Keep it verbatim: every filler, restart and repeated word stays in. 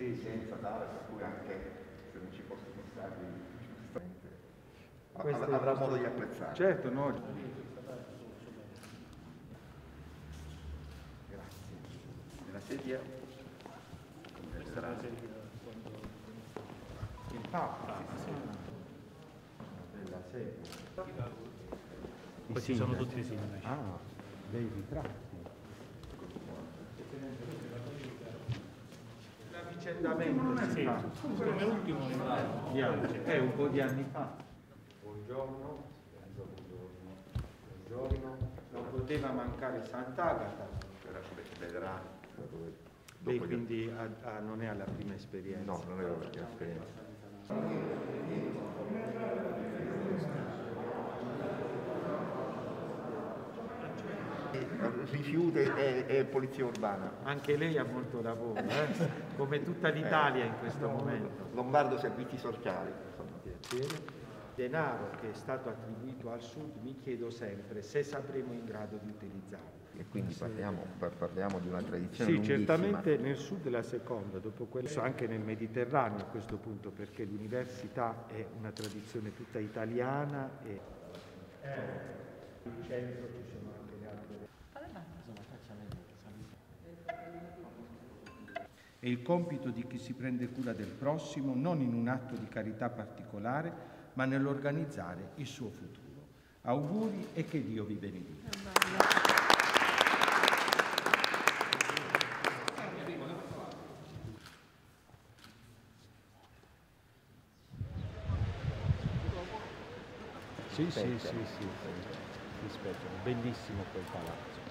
senza dare, per cui anche se non ci possono stare Questo avrà modo di apprezzare. Certo, no. Grazie. Nella sedia sarà Il Papa. Della sedia. Questi sono tutti i sindaci. Ah, dei ritratti. L'avvicendamento Sì, come ultimo di anni, è un po' di anni fa. buongiorno, Buongiorno. Non poteva mancare Sant'Agata. vedrà Lei quindi ha, ha, non è alla prima esperienza? no, non è la prima esperienza. Rifiuti e, e polizia urbana. Anche lei ha molto lavoro, eh? Come tutta l'Italia in questo momento. Lombardo Servizi Sociali. Piacere. Denaro che è stato attribuito al Sud, mi chiedo sempre se sapremo in grado di utilizzarlo. E quindi parliamo, parliamo di una tradizione Sì, lunghissima. certamente nel Sud è la seconda, dopo quello anche nel Mediterraneo a questo punto, perché l'università è una tradizione tutta italiana e in centro ci sono anche le altre. È il compito di chi si prende cura del prossimo non in un atto di carità particolare, ma nell'organizzare il suo futuro. Auguri e che Dio vi benedica. Sì, sì, sì, sì, sì, sì, bellissimo quel palazzo.